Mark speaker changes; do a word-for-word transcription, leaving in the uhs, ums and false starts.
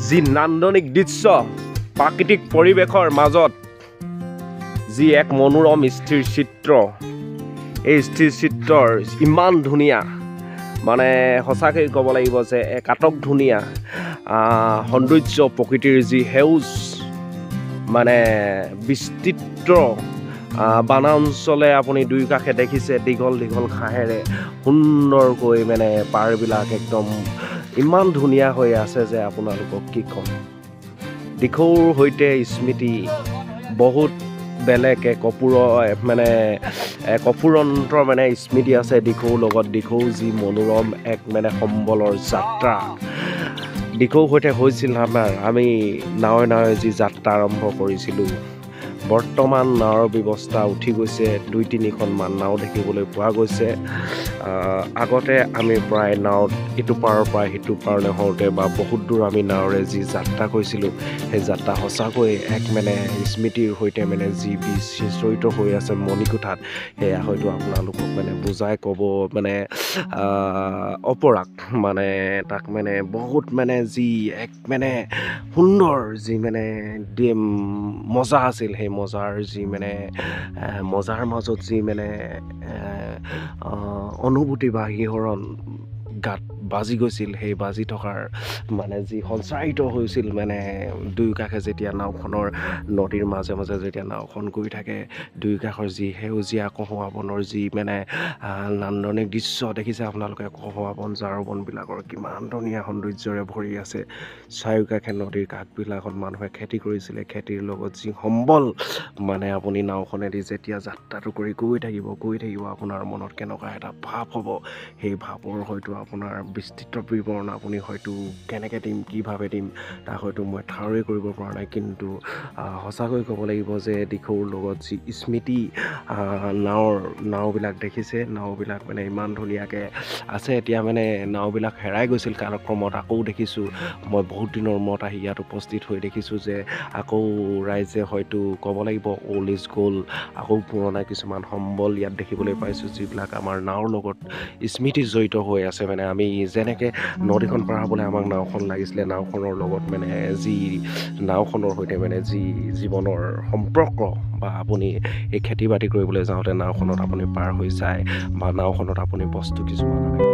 Speaker 1: যি নান্দনিক দৃশ্য প্ৰাকৃতিক পৰিৱেশৰ মাজত যি এক মনোৰম স্থিৰ চিত্ৰ এই স্থিৰ চিত্ৰৰ ইমান ধুনীয়া মানে সঁচাকৈ ক'ব লাগিব যে এক আটক ধুনীয়া সৌন্দৰ্য প্ৰকৃতিৰ যি সেউজ মানে বিস্তৃত বনাঞ্চলে আপুনি দুই কাষে দেখিছে দীঘল দীঘল ঘাঁহেৰে সুন্দৰকৈ মানে পাৰবিলাক একদম ইমান ধুনীয়া হৈ আছে যে আপোনালোকক কি ক'ম। দিখৌৰ সৈতে স্মৃতি বহুত বেলেগ এক অপুৰ মানে এক অফুৰন্ত মানে স্মৃতি আছে দিখৌৰ লগত। দিখৌ যি মনোৰম এক মানে সম্বলৰ যাত্ৰা দিখৌৰ সৈতে হৈছিল আমাৰ আমি নাৱে নাৱে যি যাত্ৰা আৰম্ভ কৰিছিলোঁ। বৰ্তমান নাৱৰ ব্যৱস্থা উঠি গৈছে, দুই তিনিখনমান নাও দেখিবলৈ পোৱা গৈছে। আগতে আমি প্ৰায় নাৱত ইটো পাৰৰ পৰা সিটো পাৰলৈ হওঁতে বা বহুত দূৰ আমি নাৱেৰে যি যাত্ৰা কৰিছিলোঁ সেই যাত্ৰা সঁচাকৈ এক মানে স্মৃতিৰ সৈতে মানে যি বিস্মৃত হৈ আছে মণিকোঠাত সেয়া হয়তো আপোনালোকক মানে বুজাই ক'ব মানে অপৰাগ মানে তাক মানে বহুত মানে যি এক মানে সুন্দৰ যি মানে মজা আছিল সেই মজাৰ যি মানে মজাৰ মাজত যি মানে অনুভূতি বা শিহৰণ গাত বাজি গৈছিল সেই বাজি থকাৰ মানে যি সঞ্চাৰিত হৈছিল মানে দুয়ো কাষে যেতিয়া নাওখনৰ নদীৰ মাজে মাজে যেতিয়া নাওখন গৈ থাকে দুয়ো কাষৰ যি সেউজীয়া কঁহুৱা বনৰ যি মানে নান্দনিক দৃশ্য দেখিছে আপোনালোকে। কঁহুৱা বন জাৰ বনবিলাকৰ কিমান ধুনীয়া সৌন্দৰ্যৰে ভৰি আছে। চাৰিওকাষে নদীৰ কাষবিলাকত মানুহে খেতি কৰিছিলে, খেতিৰ লগত যি সম্বল মানে আপুনি নাওখনেদি যেতিয়া যাত্ৰাটো কৰি গৈ থাকিব গৈ থাকিব আপোনাৰ মনত কেনেকুৱা এটা ভাৱ হ'ব সেই ভাৱৰ হয়তো আপোনাৰ বিস্তৃত বিৱৰণ আপুনি হয়তো কেনেকৈ দিম কিভাৱে দিম তাক হয়তো মই ঠাৱৰে কৰিব পৰা নাই। কিন্তু সঁচাকৈ ক'ব লাগিব যে দিখৌৰ লগত যি স্মৃতি নাৱৰ নাওবিলাক দেখিছে নাওবিলাক মানে ইমান ধুনীয়াকৈ আছে। এতিয়া মানে নাওবিলাক হেৰাই গৈছিল কালক্ৰমত আকৌ দেখিছোঁ মই বহুত দিনৰ মূৰত আহি ইয়াত উপস্থিত হৈ দেখিছোঁ যে আকৌ ৰাইজে হয়তো ক'ব লাগিব অল্ড ইজ গ'ল্ড আকৌ পুৰণা কিছুমান সম্বল ইয়াত দেখিবলৈ পাইছোঁ যিবিলাক আমাৰ নাৱৰ লগত স্মৃতি জড়িত হৈ আছে। মানে আমি যেনেকৈ নদীখন পাৰ হ'বলৈ আমাক নাওখন লাগিছিলে নাওখনৰ লগত মানে যি নাওখনৰ সৈতে মানে যি জীৱনৰ সম্পৰ্ক বা আপুনি এই খেতি বাতি কৰিবলৈ যাওঁতে নাওখনত আপুনি পাৰ হৈ যায় বা নাওখনত আপুনি বস্তু কিছুমান